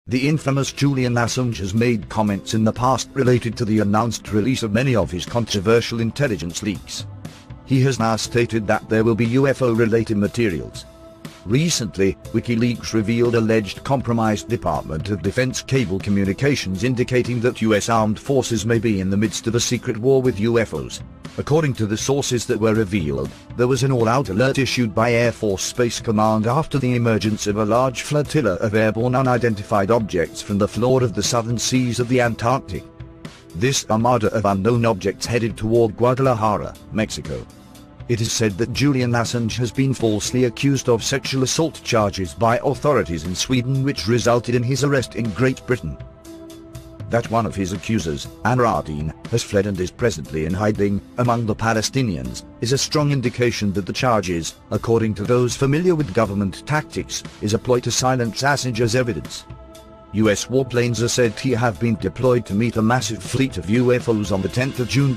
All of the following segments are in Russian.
The infamous Julian Assange has made comments in the past related to the announced release of many of his controversial intelligence leaks. He has now stated that there will be UFO-related materials. Recently, WikiLeaks revealed alleged compromised Department of Defense cable communications indicating that US armed forces may be in the midst of a secret war with UFOs. According to the sources that were revealed, there was an all-out alert issued by Air Force Space Command after the emergence of a large flotilla of airborne unidentified objects from the floor of the southern seas of the Antarctic. This armada of unknown objects headed toward Guadalajara, Mexico. It is said that Julian Assange has been falsely accused of sexual assault charges by authorities in Sweden, which resulted in his arrest in Great Britain. That one of his accusers, Anwar al-Din, has fled and is presently in hiding among the Palestinians, is a strong indication that the charges, according to those familiar with government tactics, is a ploy to silence Assange's evidence. US warplanes are said to have been deployed to meet a massive fleet of UFOs on the 10th of June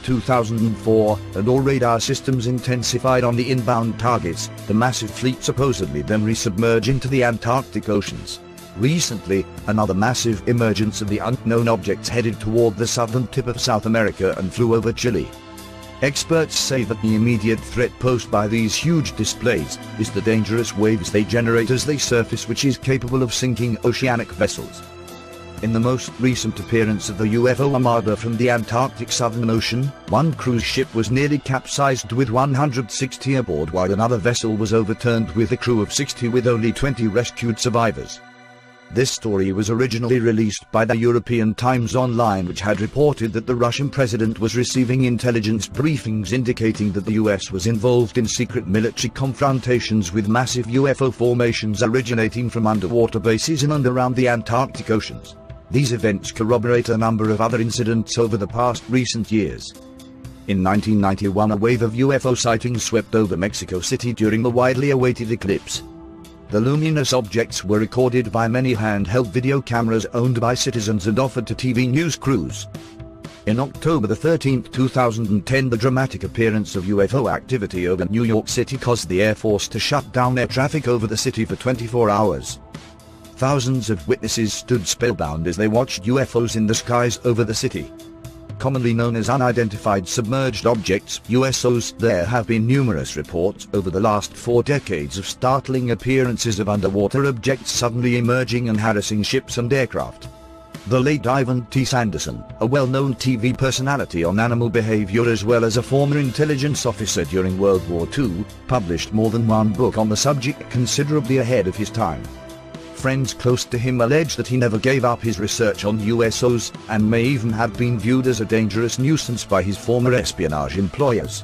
2004, and all radar systems intensified on the inbound targets. The massive fleet supposedly then resubmerged into the Antarctic oceans. Recently, another massive emergence of the unknown objects headed toward the southern tip of South America and flew over Chile. Experts say that the immediate threat posed by these huge displays is the dangerous waves they generate as they surface, which is capable of sinking oceanic vessels. In the most recent appearance of the UFO armada from the Antarctic Southern Ocean, one cruise ship was nearly capsized with 160 aboard, while another vessel was overturned with a crew of 60 with only 20 rescued survivors. This story was originally released by the European Times Online, which had reported that the Russian president was receiving intelligence briefings indicating that the US was involved in secret military confrontations with massive UFO formations originating from underwater bases in and around the Antarctic oceans. These events corroborate a number of other incidents over the past recent years. In 1991, a wave of UFO sightings swept over Mexico City during the widely awaited eclipse. The luminous objects were recorded by many handheld video cameras owned by citizens and offered to TV news crews. In October 13, 2010, the dramatic appearance of UFO activity over New York City caused the Air Force to shut down air traffic over the city for 24 hours. Thousands of witnesses stood spellbound as they watched UFOs in the skies over the city. Commonly known as unidentified submerged objects, USOs, there have been numerous reports over the last 4 decades of startling appearances of underwater objects suddenly emerging and harassing ships and aircraft. The late Ivan T. Sanderson, a well-known TV personality on animal behavior as well as a former intelligence officer during World War II, published more than one book on the subject, considerably ahead of his time. Friends close to him allege that he never gave up his research on USOs, and may even have been viewed as a dangerous nuisance by his former espionage employers.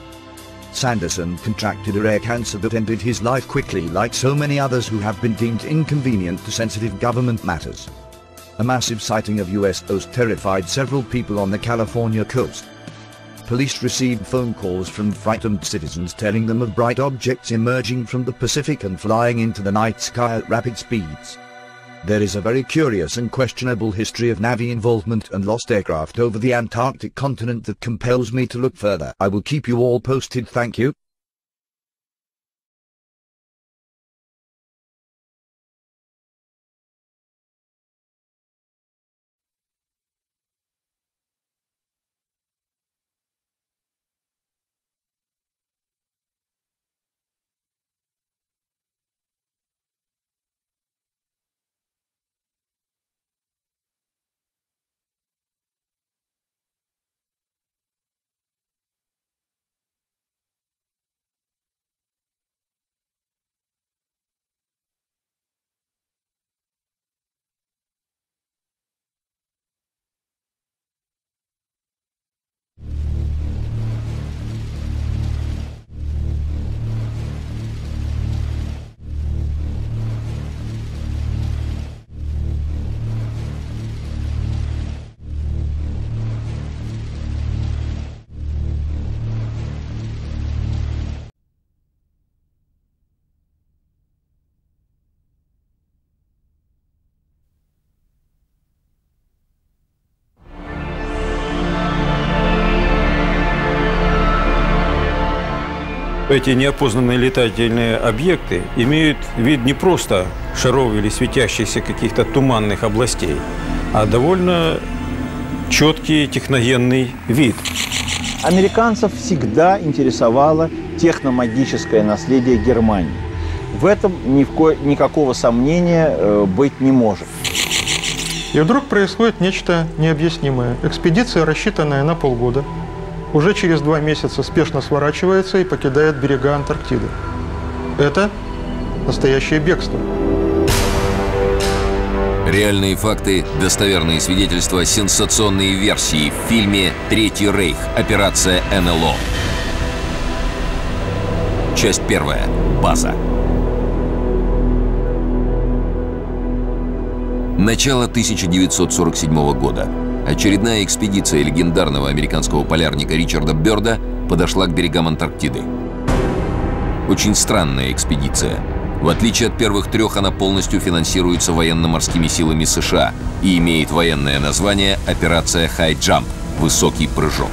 Sanderson contracted a rare cancer that ended his life quickly, like so many others who have been deemed inconvenient to sensitive government matters. A massive sighting of USOs terrified several people on the California coast. Police received phone calls from frightened citizens telling them of bright objects emerging from the Pacific and flying into the night sky at rapid speeds. There is a very curious and questionable history of Navy involvement and lost aircraft over the Antarctic continent that compels me to look further. I will keep you all posted. Thank you. Эти неопознанные летательные объекты имеют вид не просто шаров или светящихся каких-то туманных областей, а довольно четкий техногенный вид. Американцев всегда интересовало техномагическое наследие Германии. В этом никакого сомнения быть не может. И вдруг происходит нечто необъяснимое. Экспедиция, рассчитанная на полгода, уже через 2 месяца спешно сворачивается и покидает берега Антарктиды. Это настоящее бегство. Реальные факты, достоверные свидетельства, сенсационные версии в фильме «Третий рейх. Операция НЛО». Часть 1. База. Начало 1947 года. Очередная экспедиция легендарного американского полярника Ричарда Бёрда подошла к берегам Антарктиды. Очень странная экспедиция. В отличие от первых 3, она полностью финансируется военно-морскими силами США и имеет военное название «Операция High Jump» – «Высокий прыжок».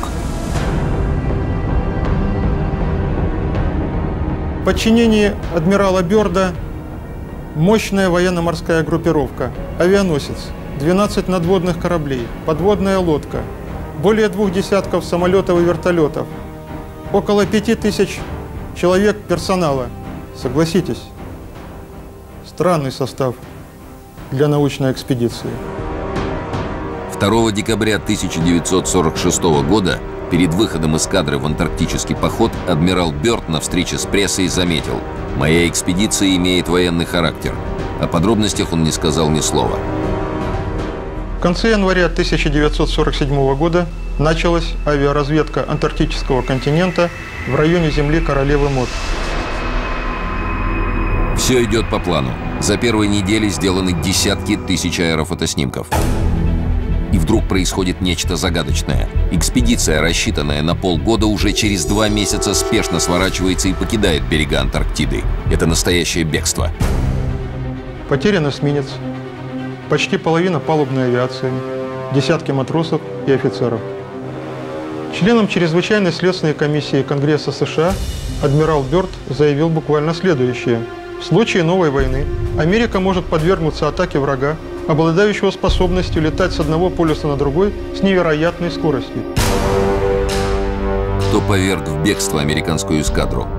В подчинении адмирала Бёрда мощная военно-морская группировка, авианосец, 12 надводных кораблей, подводная лодка, более 2 десятков самолетов и вертолетов, около 5000 человек персонала. Согласитесь, странный состав для научной экспедиции. 2 декабря 1946 года перед выходом эскадры в антарктический поход адмирал Бёрд на встрече с прессой заметил: «Моя экспедиция имеет военный характер». О подробностях он не сказал ни слова. В конце января 1947 года началась авиаразведка антарктического континента в районе земли Королевы Мод. Все идет по плану. За первые недели сделаны десятки тысяч аэрофотоснимков. И вдруг происходит нечто загадочное. Экспедиция, рассчитанная на полгода, уже через 2 месяца спешно сворачивается и покидает берега Антарктиды. Это настоящее бегство. Потерян эсминец, почти половина палубной авиации, десятки матросов и офицеров. Членам чрезвычайной следственной комиссии Конгресса США адмирал Бёрд заявил буквально следующее. В случае новой войны Америка может подвергнуться атаке врага, обладающего способностью летать с одного полюса на другой с невероятной скоростью. Кто поверг в бегство американскую эскадру?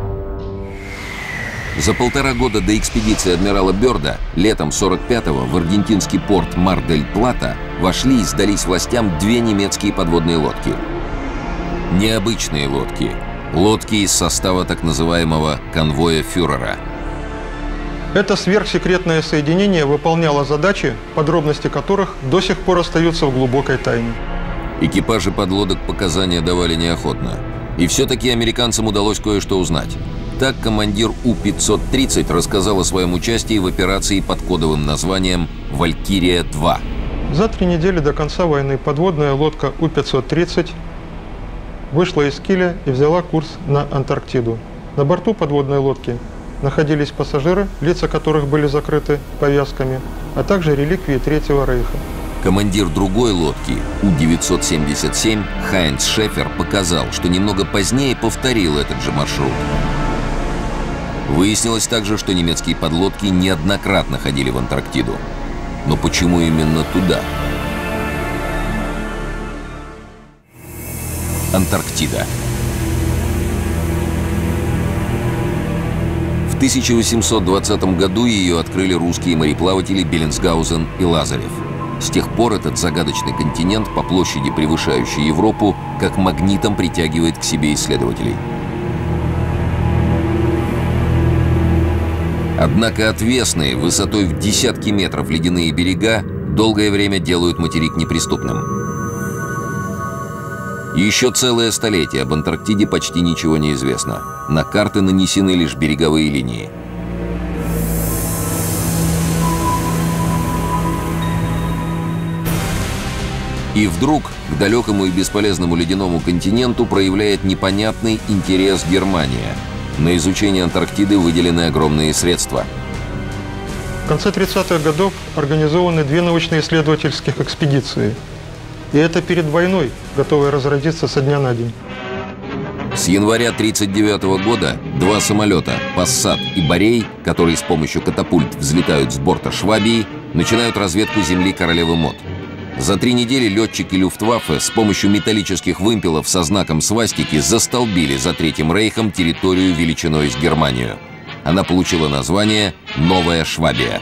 За 1,5 года до экспедиции адмирала Бёрда летом 45-го в аргентинский порт Мар-дель-Плата вошли и сдались властям 2 немецкие подводные лодки. Необычные лодки. Лодки из состава так называемого конвоя фюрера. Это сверхсекретное соединение выполняло задачи, подробности которых до сих пор остаются в глубокой тайне. Экипажи подлодок показания давали неохотно. И все-таки американцам удалось кое-что узнать. Так командир У-530 рассказал о своем участии в операции под кодовым названием «Валькирия-2». За 3 недели до конца войны подводная лодка У-530 вышла из Киля и взяла курс на Антарктиду. На борту подводной лодки находились пассажиры, лица которых были закрыты повязками, а также реликвии Третьего рейха. Командир другой лодки, У-977, Хайнц Шефер, показал, что немного позднее повторил этот же маршрут. Выяснилось также, что немецкие подлодки неоднократно ходили в Антарктиду. Но почему именно туда? Антарктида. В 1820 году ее открыли русские мореплаватели Беллинсгаузен и Лазарев. С тех пор этот загадочный континент, по площади превышающий Европу, как магнитом притягивает к себе исследователей. Однако отвесные, высотой в десятки метров ледяные берега долгое время делают материк неприступным. Еще целое столетие об Антарктиде почти ничего не известно. На карты нанесены лишь береговые линии. И вдруг к далекому и бесполезному ледяному континенту проявляет непонятный интерес Германия. На изучение Антарктиды выделены огромные средства. В конце 30-х годов организованы 2 научно-исследовательских экспедиции. И это перед войной, готовые разродиться со дня на день. С января 1939 года два самолета «Пассат» и «Борей», которые с помощью катапульт взлетают с борта «Швабии», начинают разведку земли Королевы Мод. За 3 недели летчики Люфтваффе с помощью металлических вымпелов со знаком свастики застолбили за Третьим Рейхом территорию величиной с Германию. Она получила название «Новая Швабия».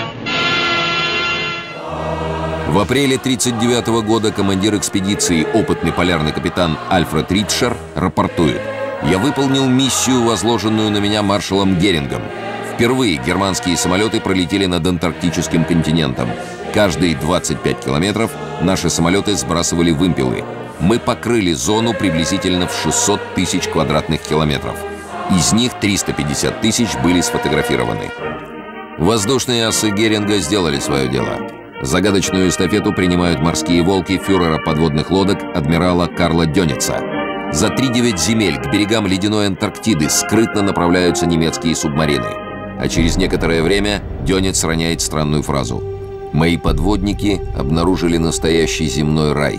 В апреле 1939 года командир экспедиции, опытный полярный капитан Альфред Ритшер, рапортует: «Я выполнил миссию, возложенную на меня маршалом Герингом. Впервые германские самолеты пролетели над антарктическим континентом. Каждые 25 километров наши самолеты сбрасывали вымпелы. Мы покрыли зону приблизительно в 600 тысяч квадратных километров. Из них 350 тысяч были сфотографированы». Воздушные асы Геринга сделали свое дело. Загадочную эстафету принимают морские волки фюрера подводных лодок адмирала Карла Дёница. За 3-9 земель к берегам ледяной Антарктиды скрытно направляются немецкие субмарины. А через некоторое время Дёниц роняет странную фразу: «Мои подводники обнаружили настоящий земной рай».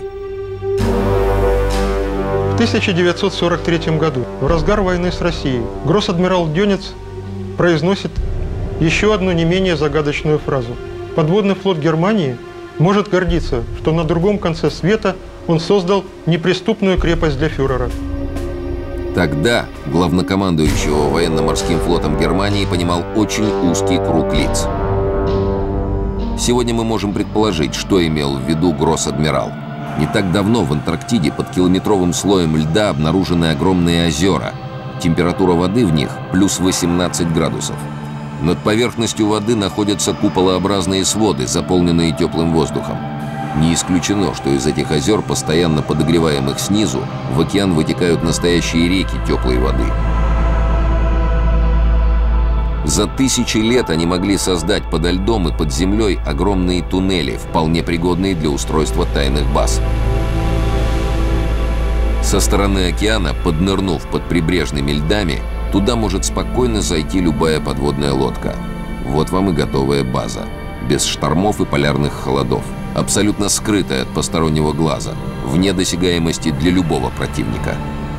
В 1943 году, в разгар войны с Россией, гросс-адмирал Дёниц произносит еще одну не менее загадочную фразу: «Подводный флот Германии может гордиться, что на другом конце света он создал неприступную крепость для фюрера». Тогда главнокомандующего военно-морским флотом Германии понимал очень узкий круг лиц. Сегодня мы можем предположить, что имел в виду гросс-адмирал. Не так давно в Антарктиде под километровым слоем льда обнаружены огромные озера. Температура воды в них плюс 18 градусов. Над поверхностью воды находятся куполообразные своды, заполненные теплым воздухом. Не исключено, что из этих озер, постоянно подогреваемых снизу, в океан вытекают настоящие реки теплой воды. За тысячи лет они могли создать подо льдом и под землей огромные туннели, вполне пригодные для устройства тайных баз. Со стороны океана, поднырнув под прибрежными льдами, туда может спокойно зайти любая подводная лодка. Вот вам и готовая база. Без штормов и полярных холодов. Абсолютно скрытая от постороннего глаза. Вне досягаемости для любого противника.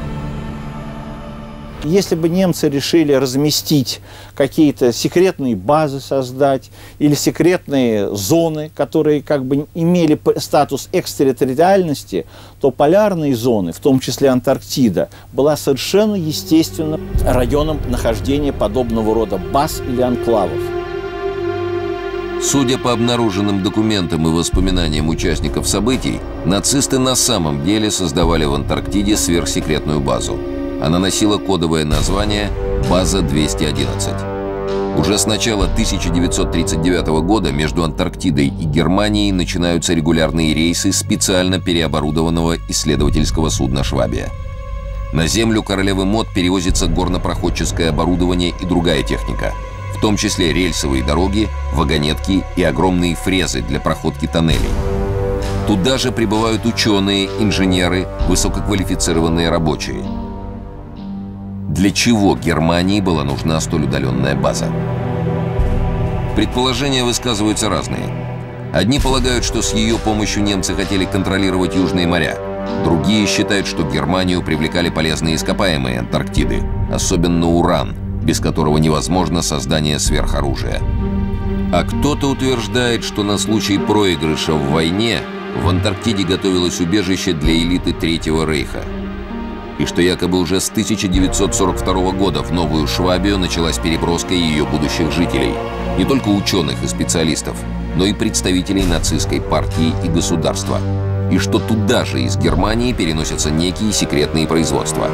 Если бы немцы решили разместить какие-то секретные базы, создать, или секретные зоны, которые как бы имели статус экстерриториальности, то полярные зоны, в том числе Антарктида, была совершенно естественным районом нахождения подобного рода баз или анклавов. Судя по обнаруженным документам и воспоминаниям участников событий, нацисты на самом деле создавали в Антарктиде сверхсекретную базу. Она носила кодовое название «База 211». Уже с начала 1939 года между Антарктидой и Германией начинаются регулярные рейсы специально переоборудованного исследовательского судна «Швабия». На землю Королевы Мод перевозится горнопроходческое оборудование и другая техника, в том числе рельсовые дороги, вагонетки и огромные фрезы для проходки тоннелей. Туда же прибывают ученые, инженеры, высококвалифицированные рабочие. Для чего Германии была нужна столь удаленная база? Предположения высказываются разные. Одни полагают, что с ее помощью немцы хотели контролировать южные моря. Другие считают, что Германию привлекали полезные ископаемые Антарктиды, особенно уран, без которого невозможно создание сверхоружия. А кто-то утверждает, что на случай проигрыша в войне в Антарктиде готовилось убежище для элиты Третьего Рейха. И что якобы уже с 1942 года в Новую Швабию началась переброска ее будущих жителей. Не только ученых и специалистов, но и представителей нацистской партии и государства. И что туда же из Германии переносятся некие секретные производства.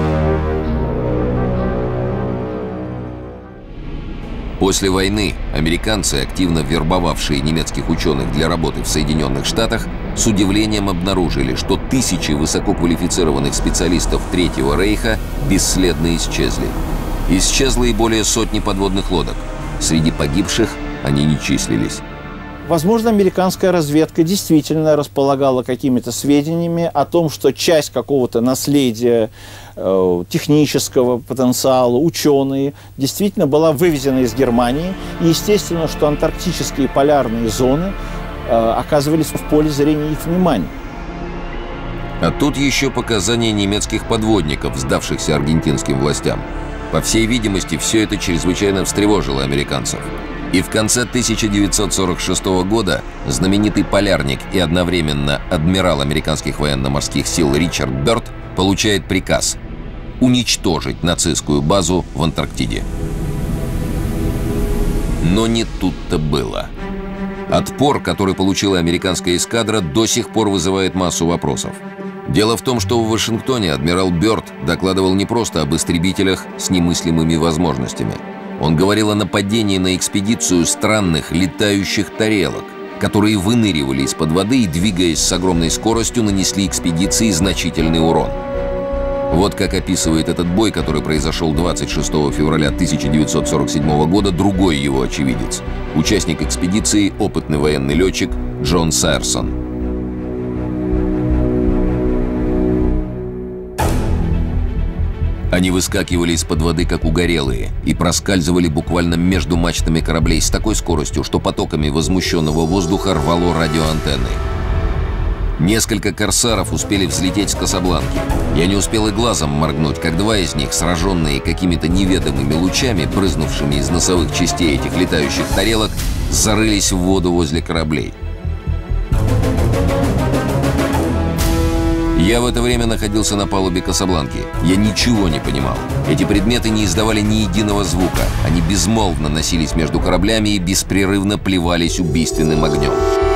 После войны американцы, активно вербовавшие немецких ученых для работы в Соединенных Штатах, с удивлением обнаружили, что тысячи высококвалифицированных специалистов Третьего Рейха бесследно исчезли. Исчезло и более сотни подводных лодок. Среди погибших они не числились. Возможно, американская разведка действительно располагала какими-то сведениями о том, что часть какого-то наследия, технического потенциала, ученые, действительно была вывезена из Германии. И естественно, что антарктические полярные зоны оказывались в поле зрения их внимания. А тут еще показания немецких подводников, сдавшихся аргентинским властям. По всей видимости, все это чрезвычайно встревожило американцев. И в конце 1946 года знаменитый полярник и одновременно адмирал американских военно-морских сил Ричард Бёрд получает приказ уничтожить нацистскую базу в Антарктиде. Но не тут-то было. Отпор, который получила американская эскадра, до сих пор вызывает массу вопросов. Дело в том, что в Вашингтоне адмирал Бёрд докладывал не просто об истребителях с немыслимыми возможностями. Он говорил о нападении на экспедицию странных летающих тарелок, которые выныривали из-под воды и, двигаясь с огромной скоростью, нанесли экспедиции значительный урон. Вот как описывает этот бой, который произошел 26 февраля 1947 года, другой его очевидец. Участник экспедиции, опытный военный летчик Джон Сайерсон. Они выскакивали из-под воды, как угорелые, и проскальзывали буквально между мачтами кораблей с такой скоростью, что потоками возмущенного воздуха рвало радиоантенны. Несколько корсаров успели взлететь с Касабланки. Я не успел и глазом моргнуть, как два из них, сраженные какими-то неведомыми лучами, брызнувшими из носовых частей этих летающих тарелок, зарылись в воду возле кораблей. Я в это время находился на палубе Касабланки. Я ничего не понимал. Эти предметы не издавали ни единого звука. Они безмолвно носились между кораблями и беспрерывно плевались убийственным огнем.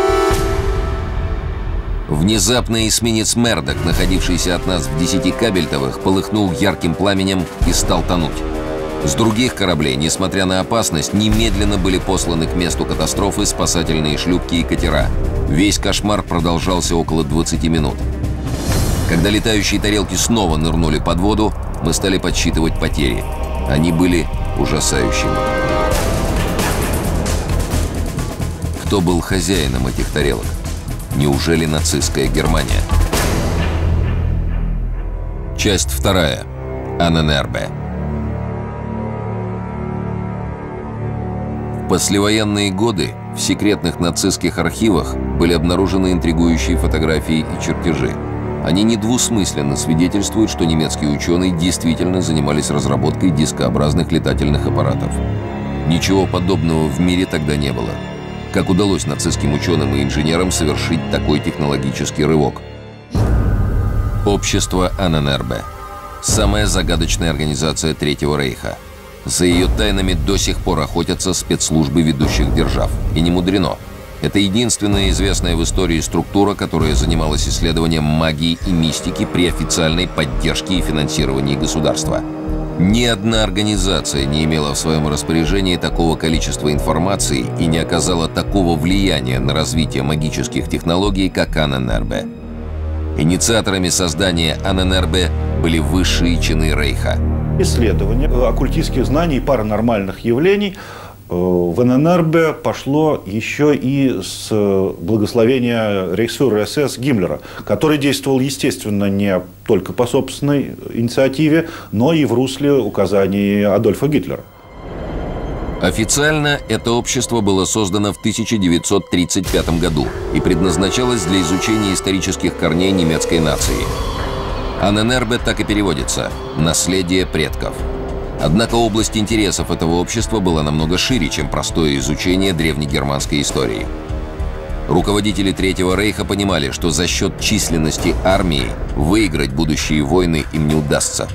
Внезапно эсминец «Мердок», находившийся от нас в 10 кабельтовых, полыхнул ярким пламенем и стал тонуть. С других кораблей, несмотря на опасность, немедленно были посланы к месту катастрофы спасательные шлюпки и катера. Весь кошмар продолжался около 20 минут. Когда летающие тарелки снова нырнули под воду, мы стали подсчитывать потери. Они были ужасающими. Кто был хозяином этих тарелок? Неужели нацистская Германия? Часть 2. Анненербе. В послевоенные годы в секретных нацистских архивах были обнаружены интригующие фотографии и чертежи. Они недвусмысленно свидетельствуют, что немецкие ученые действительно занимались разработкой дискообразных летательных аппаратов. Ничего подобного в мире тогда не было. Как удалось нацистским ученым и инженерам совершить такой технологический рывок? Общество Анненербе. Самая загадочная организация Третьего Рейха. За ее тайнами до сих пор охотятся спецслужбы ведущих держав. И не мудрено. Это единственная известная в истории структура, которая занималась исследованием магии и мистики при официальной поддержке и финансировании государства. Ни одна организация не имела в своем распоряжении такого количества информации и не оказала такого влияния на развитие магических технологий, как Анненербе. Инициаторами создания Анненербе были высшие чины Рейха. Исследование оккультистских знаний и паранормальных явлений в Анненербе пошло еще и с благословения рейхсфюрера СС Гиммлера, который действовал, естественно, не только по собственной инициативе, но и в русле указаний Адольфа Гитлера. Официально это общество было создано в 1935 году и предназначалось для изучения исторических корней немецкой нации. Анненербе так и переводится «наследие предков». Однако область интересов этого общества была намного шире, чем простое изучение древнегерманской истории. Руководители Третьего Рейха понимали, что за счет численности армии выиграть будущие войны им не удастся.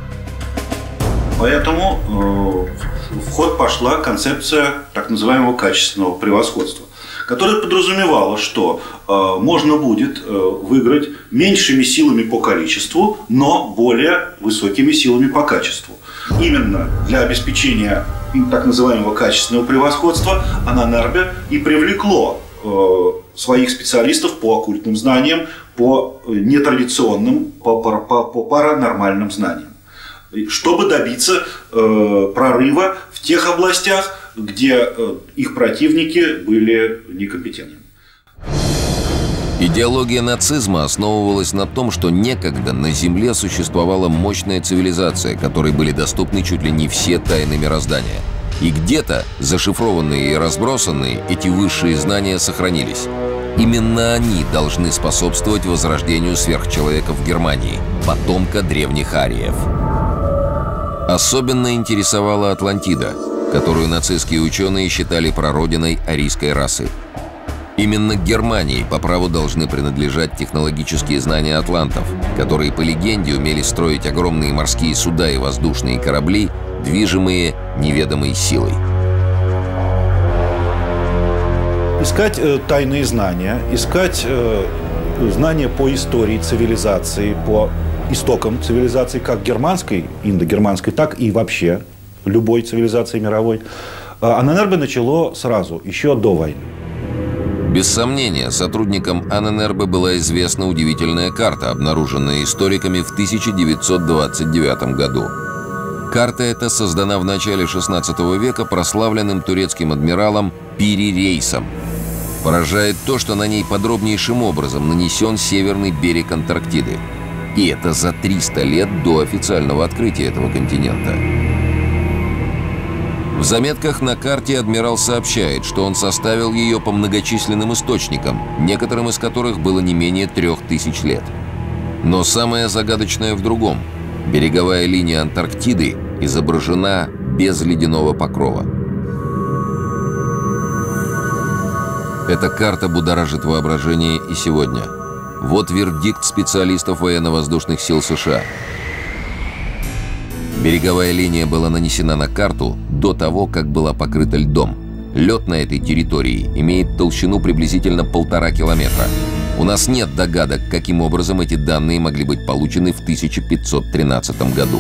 Поэтому в ход пошла концепция так называемого качественного превосходства, которая подразумевала, что можно будет выиграть меньшими силами по количеству, но более высокими силами по качеству. Именно для обеспечения так называемого качественного превосходства Анненербе и привлекло своих специалистов по оккультным знаниям, по нетрадиционным, по паранормальным знаниям, чтобы добиться прорыва в тех областях, где их противники были некомпетентны. Идеология нацизма основывалась на том, что некогда на Земле существовала мощная цивилизация, которой были доступны чуть ли не все тайны мироздания. И где-то, зашифрованные и разбросанные, эти высшие знания сохранились. Именно они должны способствовать возрождению сверхчеловека в Германии, потомка древних ариев. Особенно интересовала Атлантида, которую нацистские ученые считали прародиной арийской расы. Именно Германии по праву должны принадлежать технологические знания атлантов, которые, по легенде, умели строить огромные морские суда и воздушные корабли, движимые неведомой силой. Искать тайные знания, искать знания по истории цивилизации, по истокам цивилизации, как германской, индогерманской, так и вообще любой цивилизации мировой, Анненербе начало сразу, еще до войны. Без сомнения, сотрудникам Анненербе была известна удивительная карта, обнаруженная историками в 1929 году. Карта эта создана в начале XVI века прославленным турецким адмиралом Пири Рейсом. Поражает то, что на ней подробнейшим образом нанесен северный берег Антарктиды. И это за 300 лет до официального открытия этого континента. В заметках на карте адмирал сообщает, что он составил ее по многочисленным источникам, некоторым из которых было не менее 3000 лет. Но самое загадочное в другом. Береговая линия Антарктиды изображена без ледяного покрова. Эта карта будоражит воображение и сегодня. Вот вердикт специалистов военно-воздушных сил США. Береговая линия была нанесена на карту до того, как была покрыта льдом. Лед на этой территории имеет толщину приблизительно 1,5 километра. У нас нет догадок, каким образом эти данные могли быть получены в 1513 году.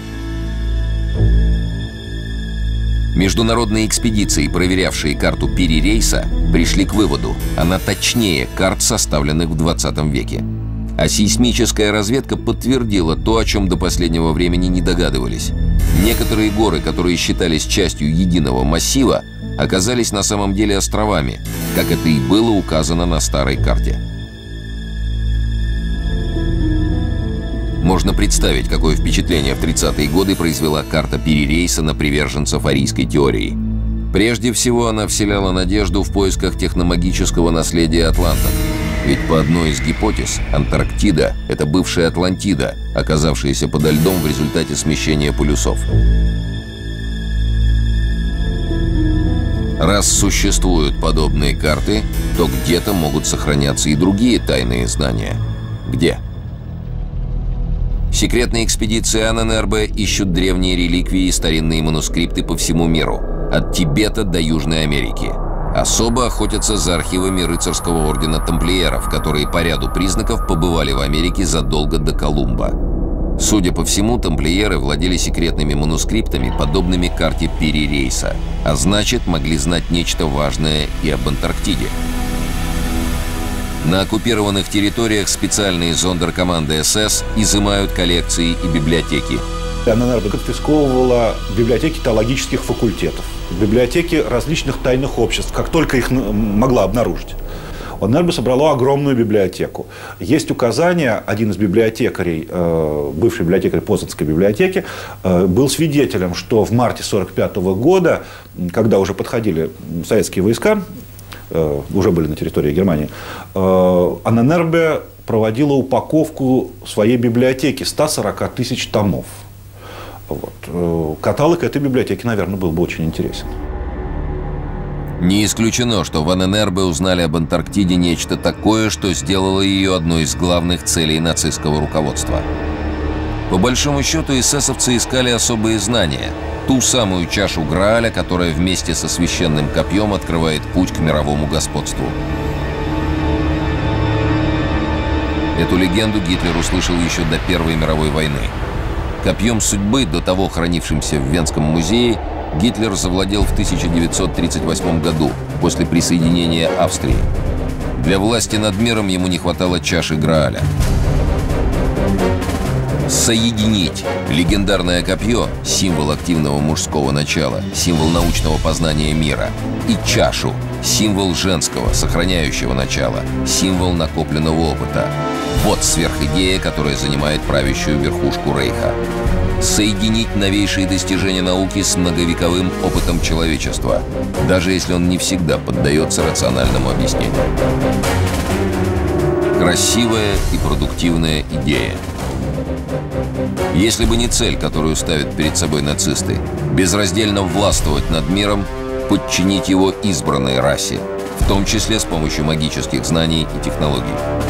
Международные экспедиции, проверявшие карту Пири Рейса, пришли к выводу, она точнее карт, составленных в 20 веке. А сейсмическая разведка подтвердила то, о чем до последнего времени не догадывались. Некоторые горы, которые считались частью единого массива, оказались на самом деле островами, как это и было указано на старой карте. Можно представить, какое впечатление в 30-е годы произвела карта Пири Рейса на приверженцев арийской теории. Прежде всего, она вселяла надежду в поисках техномагического наследия атлантов. Ведь по одной из гипотез, Антарктида – это бывшая Атлантида, оказавшаяся подо льдом в результате смещения полюсов. Раз существуют подобные карты, то где-то могут сохраняться и другие тайные знания. Где? Секретные экспедиции Анненербе ищут древние реликвии и старинные манускрипты по всему миру, от Тибета до Южной Америки. Особо охотятся за архивами рыцарского ордена тамплиеров, которые по ряду признаков побывали в Америке задолго до Колумба. Судя по всему, тамплиеры владели секретными манускриптами, подобными карте Пири Рейса, а значит, могли знать нечто важное и об Антарктиде. На оккупированных территориях специальные зондеркоманды СС изымают коллекции и библиотеки. Анненербе конфисковывала библиотеки теологических факультетов, библиотеки различных тайных обществ, как только их могла обнаружить. Анненербе собрала огромную библиотеку. Есть указание, один из библиотекарей, бывший библиотекарь Познанской библиотеки, был свидетелем, что в марте 1945 года, когда уже подходили советские войска, уже были на территории Германии, Анненербе проводила упаковку своей библиотеки 140 тысяч томов. Вот. Каталог этой библиотеки, наверное, был бы очень интересен. Не исключено, что в Анненербе узнали об Антарктиде нечто такое, что сделало ее одной из главных целей нацистского руководства. По большому счету, эсэсовцы искали особые знания. Ту самую чашу Грааля, которая вместе со священным копьем открывает путь к мировому господству. Эту легенду Гитлер услышал еще до Первой мировой войны. Копьем судьбы, до того хранившимся в Венском музее, Гитлер завладел в 1938 году, после присоединения Австрии. Для власти над миром ему не хватало чаши Грааля. Соединить легендарное копье, символ активного мужского начала, символ научного познания мира, и чашу, символ женского, сохраняющего начала, символ накопленного опыта. Вот сверхидея, которая занимает правящую верхушку Рейха. Соединить новейшие достижения науки с многовековым опытом человечества, даже если он не всегда поддается рациональному объяснению. Красивая и продуктивная идея. Если бы не цель, которую ставят перед собой нацисты, безраздельно властвовать над миром, подчинить его избранной расе, в том числе с помощью магических знаний и технологий.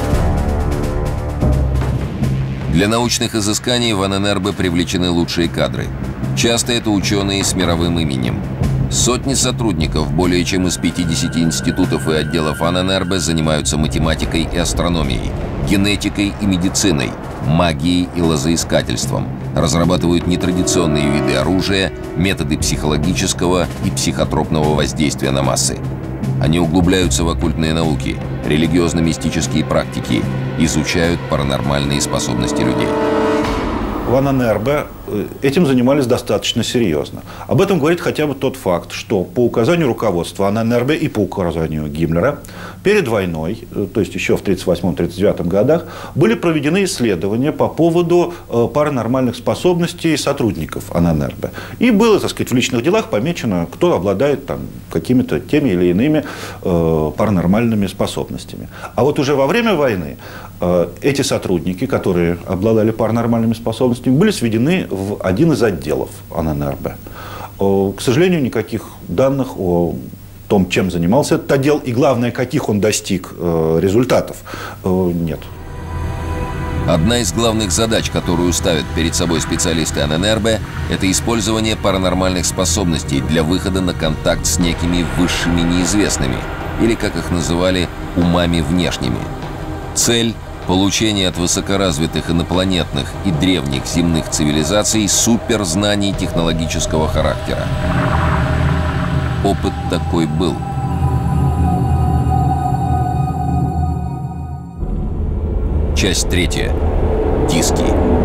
Для научных изысканий в Анненербе привлечены лучшие кадры. Часто это ученые с мировым именем. Сотни сотрудников более чем из 50 институтов и отделов Анненербе занимаются математикой и астрономией, генетикой и медициной, магией и лозоискательством, разрабатывают нетрадиционные виды оружия, методы психологического и психотропного воздействия на массы. Они углубляются в оккультные науки, религиозно-мистические практики, изучают паранормальные способности людей. В Анненербе этим занимались достаточно серьезно. Об этом говорит хотя бы тот факт, что по указанию руководства Анненербе и по указанию Гиммлера перед войной, то есть еще в 1938-1939 годах, были проведены исследования по поводу паранормальных способностей сотрудников Анненербе. И было, так сказать, в личных делах помечено, кто обладает там какими-то теми или иными паранормальными способностями. А вот уже во время войны эти сотрудники, которые обладали паранормальными способностями, были сведены в один из отделов Анненербе. К сожалению, никаких данных о том, чем занимался этот отдел, и главное, каких он достиг результатов, нет. Одна из главных задач, которую ставят перед собой специалисты Анненербе, это использование паранормальных способностей для выхода на контакт с некими высшими неизвестными, или, как их называли, умами внешними. Цель – получение от высокоразвитых инопланетных и древних земных цивилизаций суперзнаний технологического характера. Опыт такой был. Часть 3. Диски.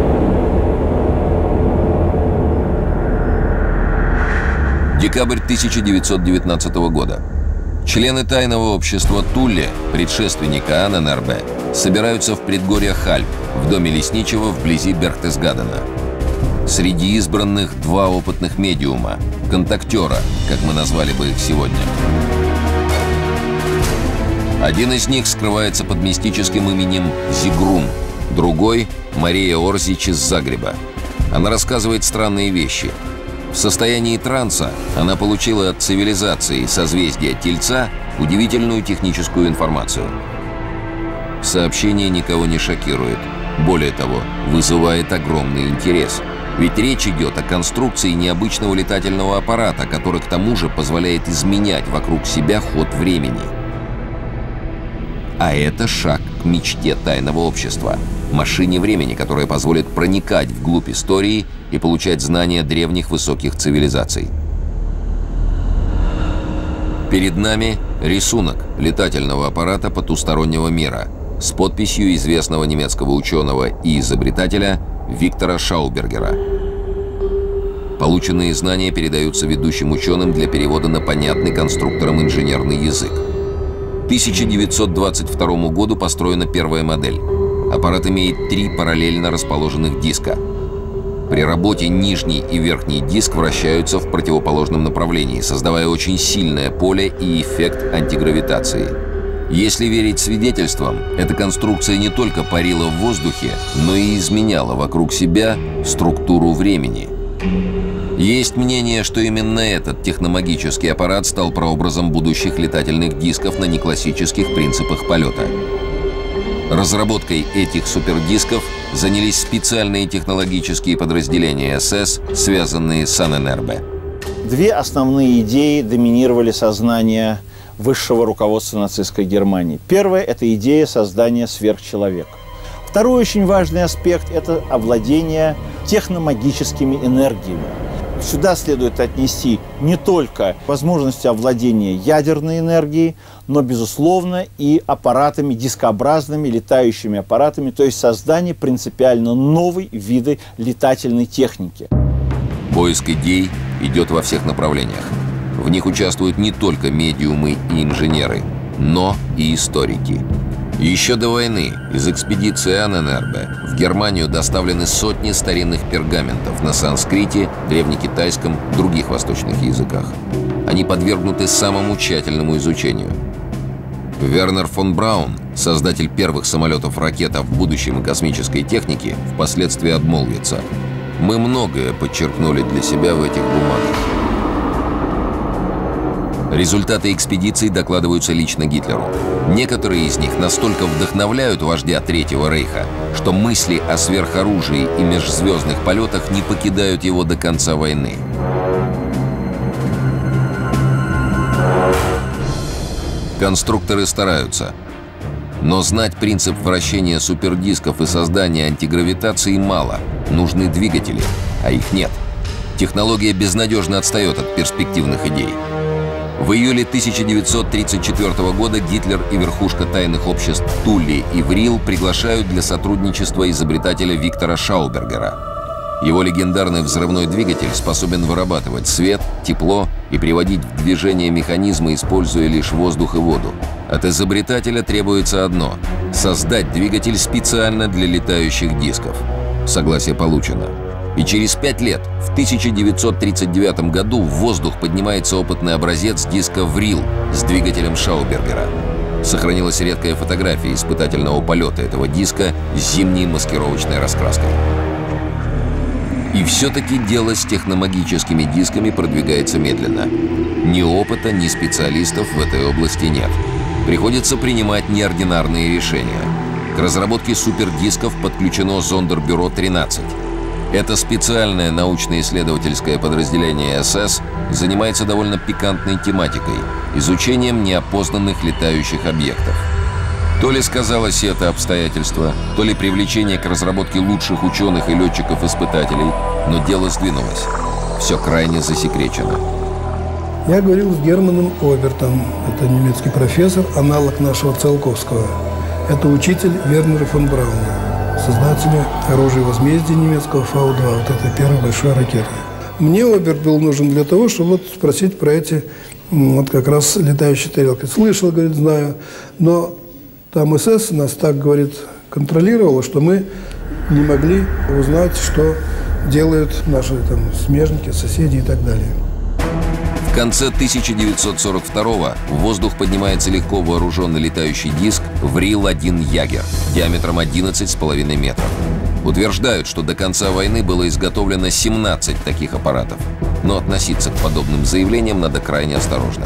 Декабрь 1919 года. Члены тайного общества Тулле, предшественника Анненербе, собираются в предгорьях Альп, в доме лесничего вблизи Берхтесгадена. Среди избранных два опытных медиума, контактера, как мы назвали бы их сегодня. Один из них скрывается под мистическим именем Зигрун, другой – Мария Орзич из Загреба. Она рассказывает странные вещи. В состоянии транса она получила от цивилизации созвездия Тельца удивительную техническую информацию. Сообщение никого не шокирует. Более того, вызывает огромный интерес. Ведь речь идет о конструкции необычного летательного аппарата, который к тому же позволяет изменять вокруг себя ход времени. А это шаг к мечте тайного общества. Машине времени, которая позволит проникать вглубь истории и получать знания древних высоких цивилизаций. Перед нами рисунок летательного аппарата потустороннего мира с подписью известного немецкого ученого и изобретателя Виктора Шаубергера. Полученные знания передаются ведущим ученым для перевода на понятный конструкторам инженерный язык. К 1922 году построена первая модель. Аппарат имеет 3 параллельно расположенных диска. При работе нижний и верхний диск вращаются в противоположном направлении, создавая очень сильное поле и эффект антигравитации. Если верить свидетельствам, эта конструкция не только парила в воздухе, но и изменяла вокруг себя структуру времени. Есть мнение, что именно этот техномагический аппарат стал прообразом будущих летательных дисков на неклассических принципах полета. Разработкой этих супердисков занялись специальные технологические подразделения СС, связанные с Анненербе. Две основные идеи доминировали сознание высшего руководства нацистской Германии. Первая – это идея создания сверхчеловека. Второй очень важный аспект – это овладение техномагическими энергиями. Сюда следует отнести не только возможности овладения ядерной энергией, но, безусловно, и аппаратами, дискообразными летающими аппаратами, то есть создание принципиально новой виды летательной техники. Поиск идей идет во всех направлениях. В них участвуют не только медиумы и инженеры, но и историки. Еще до войны из экспедиции Анненербе в Германию доставлены сотни старинных пергаментов на санскрите, древнекитайском, других восточных языках. Они подвергнуты самому тщательному изучению. Вернер фон Браун, создатель первых самолетов-ракет в будущем и космической технике, впоследствии обмолвится: «Мы многое подчеркнули для себя в этих бумагах». Результаты экспедиций докладываются лично Гитлеру. Некоторые из них настолько вдохновляют вождя Третьего Рейха, что мысли о сверхоружии и межзвездных полетах не покидают его до конца войны. Конструкторы стараются. Но знать принцип вращения супердисков и создания антигравитации мало. Нужны двигатели, а их нет. Технология безнадежно отстает от перспективных идей. В июле 1934 года Гитлер и верхушка тайных обществ Тулли и Врил приглашают для сотрудничества изобретателя Виктора Шаубергера. Его легендарный взрывной двигатель способен вырабатывать свет, тепло и приводить в движение механизмы, используя лишь воздух и воду. От изобретателя требуется одно – создать двигатель специально для летающих дисков. Согласие получено. И через 5 лет, в 1939 году, в воздух поднимается опытный образец диска «Врил» с двигателем Шаубергера. Сохранилась редкая фотография испытательного полета этого диска с зимней маскировочной раскраской. И все-таки дело с техномагическими дисками продвигается медленно. Ни опыта, ни специалистов в этой области нет. Приходится принимать неординарные решения. К разработке супердисков подключено Зондербюро-13. Это специальное научно-исследовательское подразделение СС занимается довольно пикантной тематикой – изучением неопознанных летающих объектов. То ли сказалось это обстоятельство, то ли привлечение к разработке лучших ученых и летчиков-испытателей, но дело сдвинулось. Все крайне засекречено. Я говорил с Германом Обертом, это немецкий профессор, аналог нашего Циолковского. Это учитель Вернера фон Брауна, создателя оружия возмездия немецкого Фау-2, вот этой первой большой ракеты. Мне Оберт был нужен для того, чтобы вот спросить про эти вот как раз летающие тарелки. Слышал, говорит, знаю, но там СС нас так, говорит, контролировало, что мы не могли узнать, что делают наши там смежники, соседи и так далее. В конце 1942-го в воздух поднимается легко вооруженный летающий диск «Врил-1 Ягер» диаметром 11,5 метров. Утверждают, что до конца войны было изготовлено 17 таких аппаратов. Но относиться к подобным заявлениям надо крайне осторожно.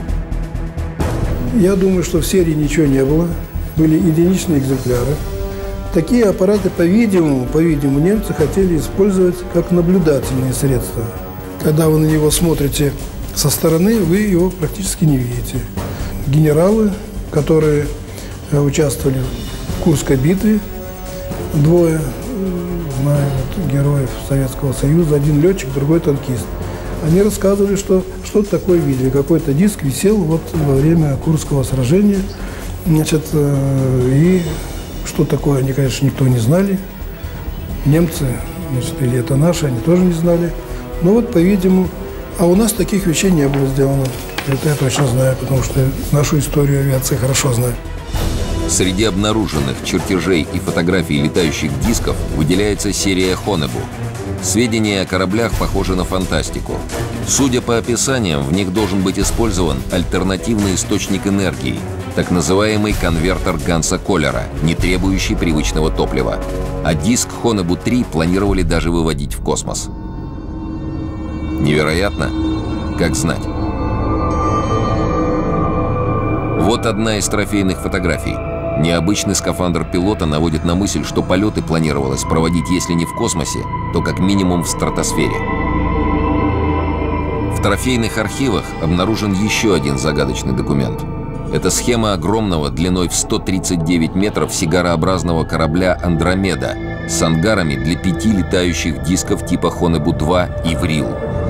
Я думаю, что в серии ничего не было. Были единичные экземпляры. Такие аппараты, по-видимому, немцы хотели использовать как наблюдательные средства. Когда вы на него смотрите со стороны, вы его практически не видите. Генералы, которые участвовали в Курской битве, двое, знаю, героев Советского Союза, один летчик, другой танкист. Они рассказывали, что что-то такое видели. Какой-то диск висел вот во время Курского сражения. Значит, и что такое, они, конечно, никто не знали. Немцы, значит, или это наши, они тоже не знали. Но вот, по-видимому, а у нас таких вещей не было сделано. Это я точно знаю, потому что нашу историю авиации хорошо знаю. Среди обнаруженных чертежей и фотографий летающих дисков выделяется серия Хонебу. Сведения о кораблях похожи на фантастику. Судя по описаниям, в них должен быть использован альтернативный источник энергии, так называемый конвертер Ганса Коллера, не требующий привычного топлива. А диск Хонебу-3 планировали даже выводить в космос. Невероятно? Как знать. Вот одна из трофейных фотографий. Необычный скафандр пилота наводит на мысль, что полеты планировалось проводить, если не в космосе, то как минимум в стратосфере. В трофейных архивах обнаружен еще один загадочный документ. Это схема огромного, длиной в 139 метров, сигарообразного корабля «Андромеда» с ангарами для 5 летающих дисков типа Хонебу-2 и «Врил».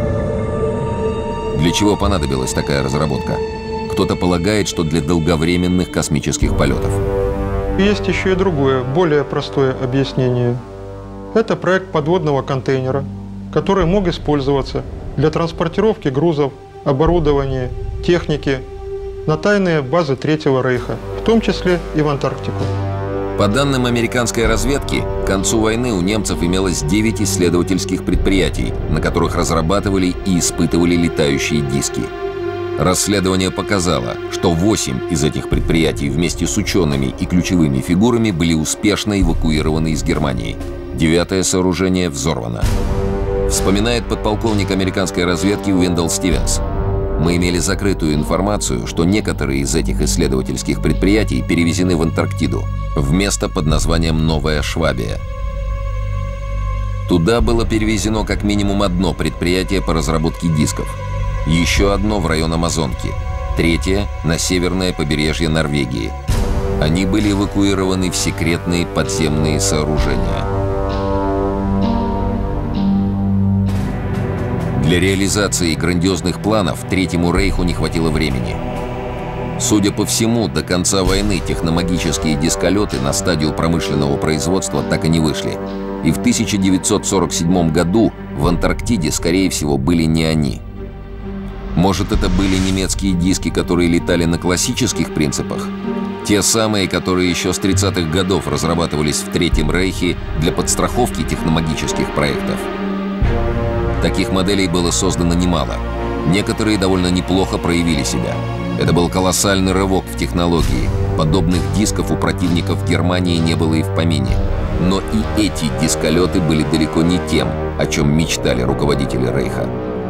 Для чего понадобилась такая разработка? Кто-то полагает, что для долговременных космических полетов. Есть еще и другое, более простое объяснение. Это проект подводного контейнера, который мог использоваться для транспортировки грузов, оборудования, техники на тайные базы Третьего Рейха, в том числе и в Антарктику. По данным американской разведки, к концу войны у немцев имелось 9 исследовательских предприятий, на которых разрабатывали и испытывали летающие диски. Расследование показало, что 8 из этих предприятий вместе с учеными и ключевыми фигурами были успешно эвакуированы из Германии. 9-е сооружение взорвано. Вспоминает подполковник американской разведки Уиндел Стивенс. Мы имели закрытую информацию, что некоторые из этих исследовательских предприятий перевезены в Антарктиду, в место под названием Новая Швабия. Туда было перевезено как минимум одно предприятие по разработке дисков, еще одно в район Амазонки, третье — на северное побережье Норвегии. Они были эвакуированы в секретные подземные сооружения. Для реализации грандиозных планов Третьему Рейху не хватило времени. Судя по всему, до конца войны техномагические дисколеты на стадию промышленного производства так и не вышли. И в 1947 году в Антарктиде, скорее всего, были не они. Может, это были немецкие диски, которые летали на классических принципах? Те самые, которые еще с 30-х годов разрабатывались в Третьем Рейхе для подстраховки техномагических проектов. Таких моделей было создано немало. Некоторые довольно неплохо проявили себя. Это был колоссальный рывок в технологии. Подобных дисков у противников Германии не было и в помине. Но и эти дисколеты были далеко не тем, о чем мечтали руководители Рейха.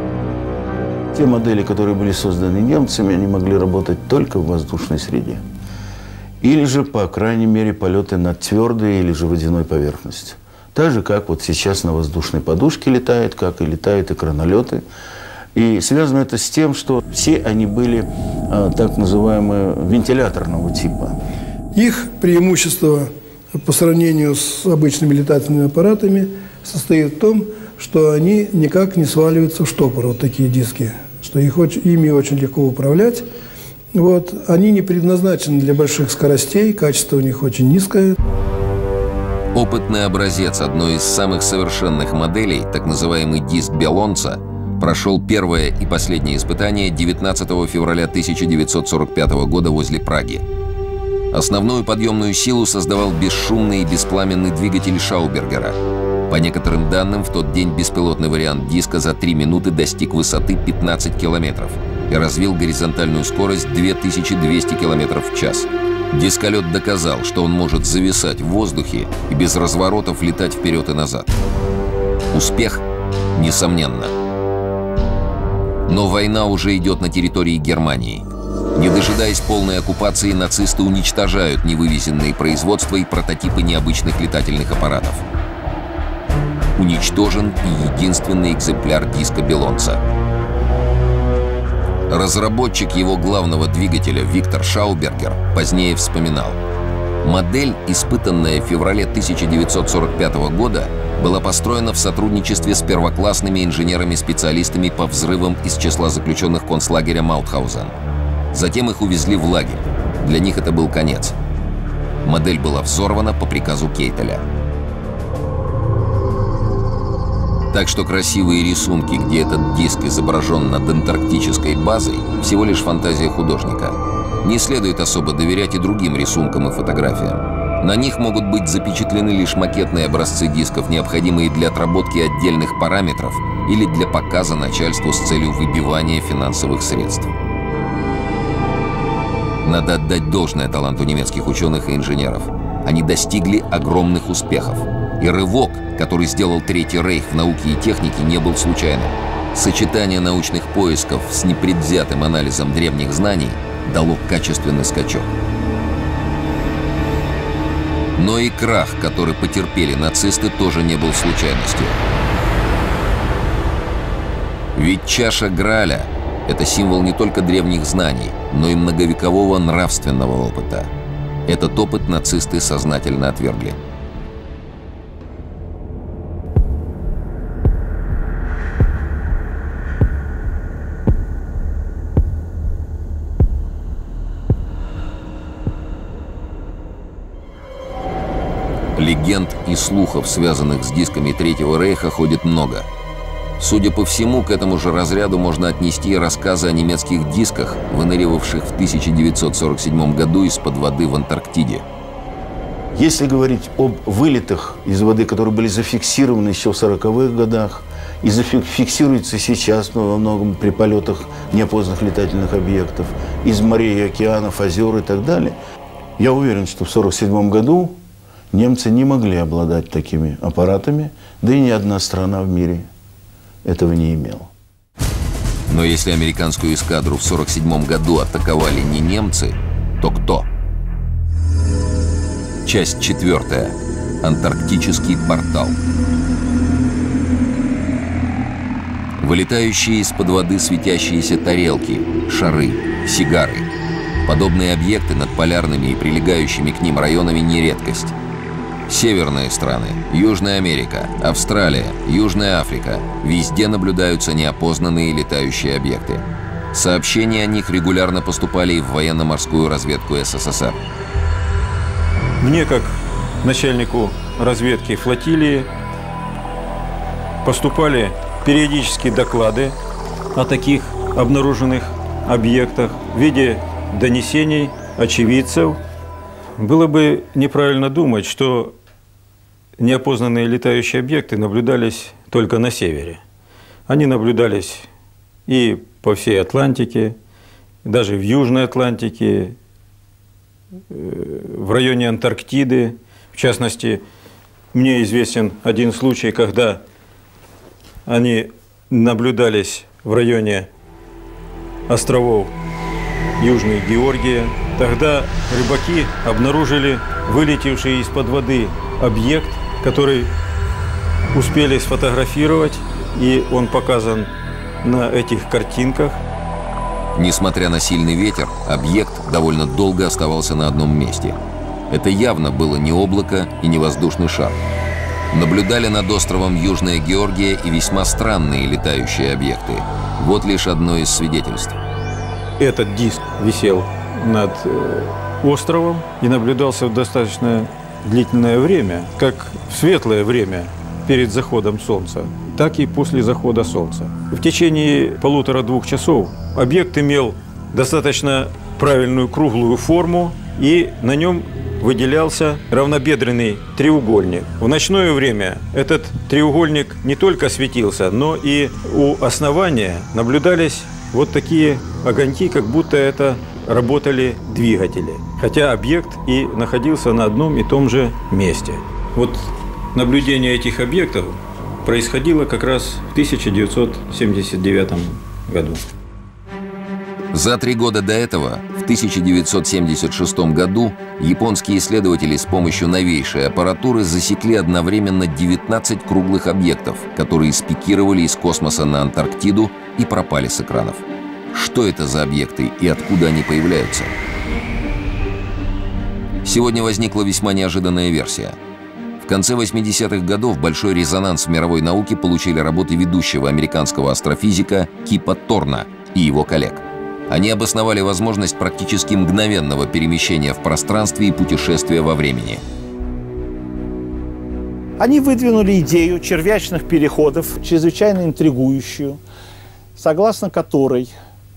Те модели, которые были созданы немцами, они могли работать только в воздушной среде. Или же, по крайней мере, полеты над твердой или же водяной поверхностью. Так же, как вот сейчас на воздушной подушке летает, как и летают экранолеты. И связано это с тем, что все они были так называемого вентиляторного типа. Их преимущество по сравнению с обычными летательными аппаратами состоит в том, что они никак не сваливаются в штопор, вот такие диски, что ими очень легко управлять. Вот. Они не предназначены для больших скоростей, качество у них очень низкое. Опытный образец одной из самых совершенных моделей, так называемый диск Белонца, прошел первое и последнее испытание 19 февраля 1945 года возле Праги. Основную подъемную силу создавал бесшумный и беспламенный двигатель Шаубергера. По некоторым данным, в тот день беспилотный вариант диска за 3 минуты достиг высоты 15 километров и развил горизонтальную скорость 2200 километров в час. Дисколет доказал, что он может зависать в воздухе и без разворотов летать вперед и назад. Успех? Несомненно. Но война уже идет на территории Германии. Не дожидаясь полной оккупации, нацисты уничтожают невывезенные производства и прототипы необычных летательных аппаратов. Уничтожен и единственный экземпляр диска Белонца. Разработчик его главного двигателя Виктор Шаубергер позднее вспоминал: модель, испытанная в феврале 1945 года, была построена в сотрудничестве с первоклассными инженерами-специалистами по взрывам из числа заключенных концлагеря Маутхаузен. Затем их увезли в лагерь. Для них это был конец. Модель была взорвана по приказу Кейтеля. Так что красивые рисунки, где этот диск изображен над антарктической базой, всего лишь фантазия художника. Не следует особо доверять и другим рисункам и фотографиям. На них могут быть запечатлены лишь макетные образцы дисков, необходимые для отработки отдельных параметров или для показа начальству с целью выбивания финансовых средств. Надо отдать должное таланту немецких ученых и инженеров. Они достигли огромных успехов. И рывок, который сделал Третий Рейх в науке и технике, не был случайным. Сочетание научных поисков с непредвзятым анализом древних знаний дало качественный скачок. Но и крах, который потерпели нацисты, тоже не был случайностью. Ведь чаша Грааля – это символ не только древних знаний, но и многовекового нравственного опыта. Этот опыт нацисты сознательно отвергли. Легенд и слухов, связанных с дисками Третьего Рейха, ходит много. Судя по всему, к этому же разряду можно отнести и рассказы о немецких дисках, выныривавших в 1947 году из-под воды в Антарктиде. Если говорить об вылетах из воды, которые были зафиксированы еще в 40-х годах и зафиксируются сейчас, но во многом при полетах неопознанных летательных объектов, из морей, океанов, озер и так далее, я уверен, что в 1947 году немцы не могли обладать такими аппаратами, да и ни одна страна в мире этого не имела. Но если американскую эскадру в 1947 году атаковали не немцы, то кто? Часть 4. Антарктический портал. Вылетающие из-под воды светящиеся тарелки, шары, сигары. Подобные объекты над полярными и прилегающими к ним районами не редкость. Северные страны, Южная Америка, Австралия, Южная Африка – везде наблюдаются неопознанные летающие объекты. Сообщения о них регулярно поступали и в военно-морскую разведку СССР. Мне, как начальнику разведки флотилии, поступали периодические доклады о таких обнаруженных объектах в виде донесений очевидцев. Было бы неправильно думать, что неопознанные летающие объекты наблюдались только на севере. Они наблюдались и по всей Атлантике, даже в Южной Атлантике, в районе Антарктиды. В частности, мне известен один случай, когда они наблюдались в районе островов Южной Георгии. Тогда рыбаки обнаружили вылетевший из-под воды объект, который успели сфотографировать, и он показан на этих картинках. Несмотря на сильный ветер, объект довольно долго оставался на одном месте. Это явно было не облако и не воздушный шар. Наблюдали над островом Южная Георгия и весьма странные летающие объекты. Вот лишь одно из свидетельств. Этот диск висел над островом и наблюдался в достаточно длительное время, как в светлое время перед заходом солнца, так и после захода солнца. В течение 1,5–2 часов объект имел достаточно правильную круглую форму, и на нем выделялся равнобедренный треугольник. В ночное время этот треугольник не только светился, но и у основания наблюдались вот такие огоньки, как будто это работали двигатели. Хотя объект и находился на одном и том же месте. Вот наблюдение этих объектов происходило как раз в 1979 году. За 3 года до этого, в 1976 году, японские исследователи с помощью новейшей аппаратуры засекли одновременно 19 круглых объектов, которые спикировали из космоса на Антарктиду и пропали с экранов. Что это за объекты и откуда они появляются? Сегодня возникла весьма неожиданная версия. В конце 80-х годов большой резонанс в мировой науке получили работы ведущего американского астрофизика Кипа Торна и его коллег. Они обосновали возможность практически мгновенного перемещения в пространстве и путешествия во времени. Они выдвинули идею червячных переходов, чрезвычайно интригующую, согласно которой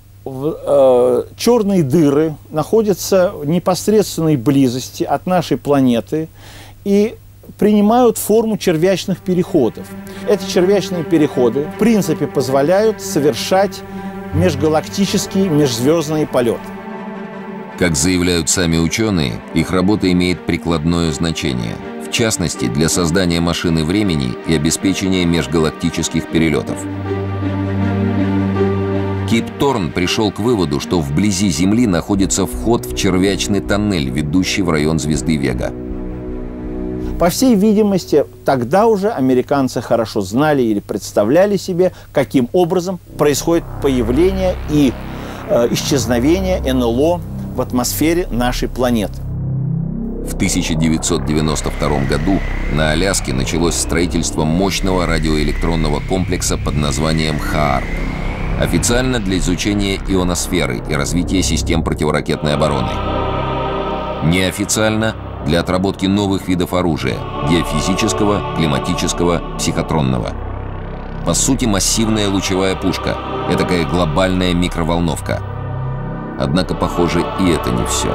черные дыры находятся в непосредственной близости от нашей планеты и принимают форму червячных переходов. Эти червячные переходы, в принципе, позволяют совершать межгалактический, межзвездный полет. Как заявляют сами ученые, их работа имеет прикладное значение, в частности, для создания машины времени и обеспечения межгалактических перелетов. Кип Торн пришел к выводу, что вблизи Земли находится вход в червячный тоннель, ведущий в район звезды Вега. По всей видимости, тогда уже американцы хорошо знали или представляли себе, каким образом происходит появление и исчезновение НЛО в атмосфере нашей планеты. В 1992 году на Аляске началось строительство мощного радиоэлектронного комплекса под названием ХААРП. Официально для изучения ионосферы и развития систем противоракетной обороны. Неофициально для отработки новых видов оружия – геофизического, климатического, психотронного. По сути, массивная лучевая пушка. Этакая глобальная микроволновка. Однако, похоже, и это не все.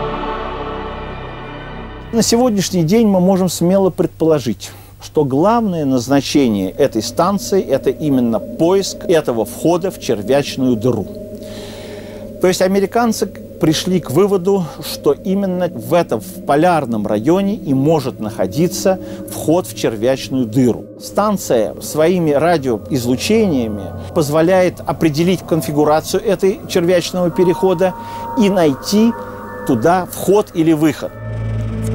На сегодняшний день мы можем смело предположить, что главное назначение этой станции – это именно поиск этого входа в червячную дыру. То есть американцы пришли к выводу, что именно в этом в полярном районе и может находиться вход в червячную дыру. Станция своими радиоизлучениями позволяет определить конфигурацию этой червячного перехода и найти туда вход или выход. В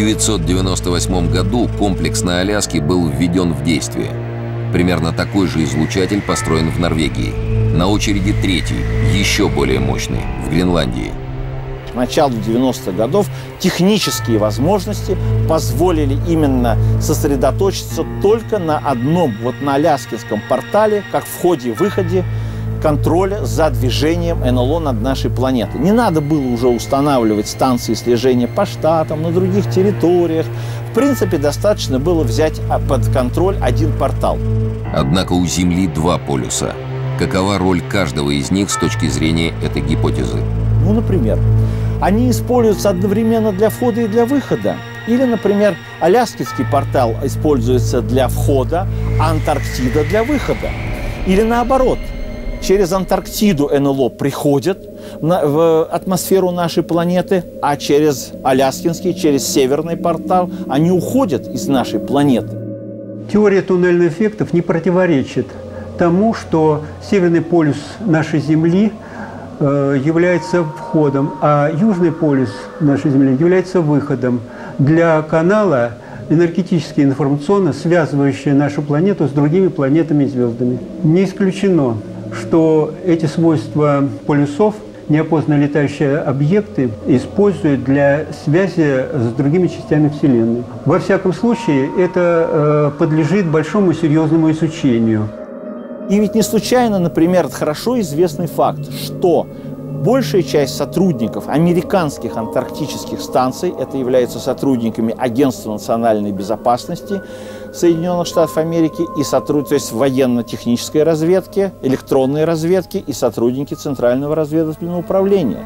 1998 году комплекс на Аляске был введен в действие. Примерно такой же излучатель построен в Норвегии. На очереди третий, еще более мощный, в Гренландии. К началу 90-х годов технические возможности позволили именно сосредоточиться только на одном, на Аляскинском портале, как входе-выходе, контроля за движением НЛО над нашей планетой. Не надо было уже устанавливать станции слежения по штатам, на других территориях. В принципе, достаточно было взять под контроль один портал. Однако у Земли два полюса. Какова роль каждого из них с точки зрения этой гипотезы? Например, они используются одновременно для входа и для выхода. Или, например, Аляскинский портал используется для входа, а Антарктида для выхода. Или наоборот. Через Антарктиду НЛО приходят в атмосферу нашей планеты, а через Аляскинский, через Северный портал они уходят из нашей планеты. Теория туннельных эффектов не противоречит тому, что Северный полюс нашей Земли является входом, а Южный полюс нашей Земли является выходом для канала энергетически информационно связывающего нашу планету с другими планетами и звездами. Не исключено, что эти свойства полюсов неопознанные летающие объекты используют для связи с другими частями Вселенной. Во всяком случае, это подлежит большому серьезному изучению. И ведь не случайно, например, хорошо известный факт, что большая часть сотрудников американских антарктических станций, это являются сотрудниками Агентства национальной безопасности Соединенных Штатов Америки, то есть военно-технической разведки, электронной разведки и сотрудники Центрального разведывательного управления,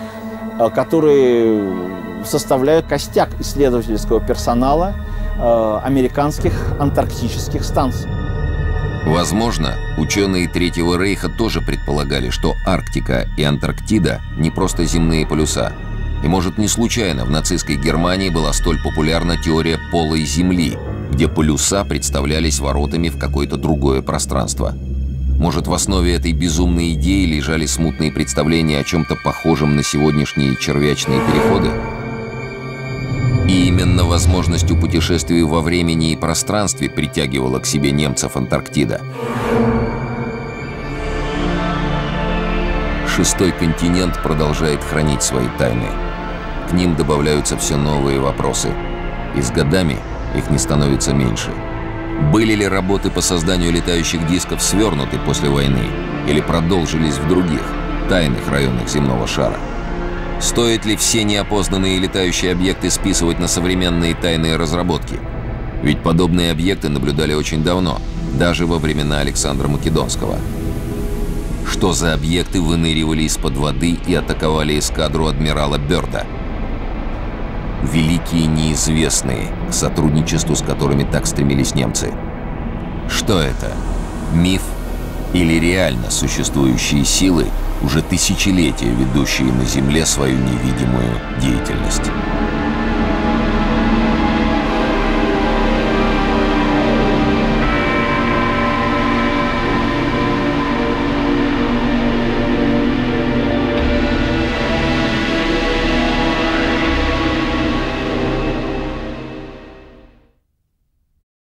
которые составляют костяк исследовательского персонала американских антарктических станций. Возможно, ученые Третьего Рейха тоже предполагали, что Арктика и Антарктида не просто земные полюса. И, может, не случайно в нацистской Германии была столь популярна теория полой Земли, где полюса представлялись воротами в какое-то другое пространство. Может, в основе этой безумной идеи лежали смутные представления о чем-то похожем на сегодняшние червячные переходы? И именно возможностью путешествий во времени и пространстве притягивала к себе немцев Антарктида. Шестой континент продолжает хранить свои тайны. К ним добавляются все новые вопросы. И с годами их не становится меньше. Были ли работы по созданию летающих дисков свернуты после войны или продолжились в других, тайных районах земного шара? Стоит ли все неопознанные летающие объекты списывать на современные тайные разработки? Ведь подобные объекты наблюдали очень давно, даже во времена Александра Македонского. Что за объекты выныривали из-под воды и атаковали эскадру адмирала Бёрда? Великие неизвестные, к сотрудничеству с которыми так стремились немцы. Что это? Миф или реально существующие силы, уже тысячелетия ведущие на Земле свою невидимую деятельность?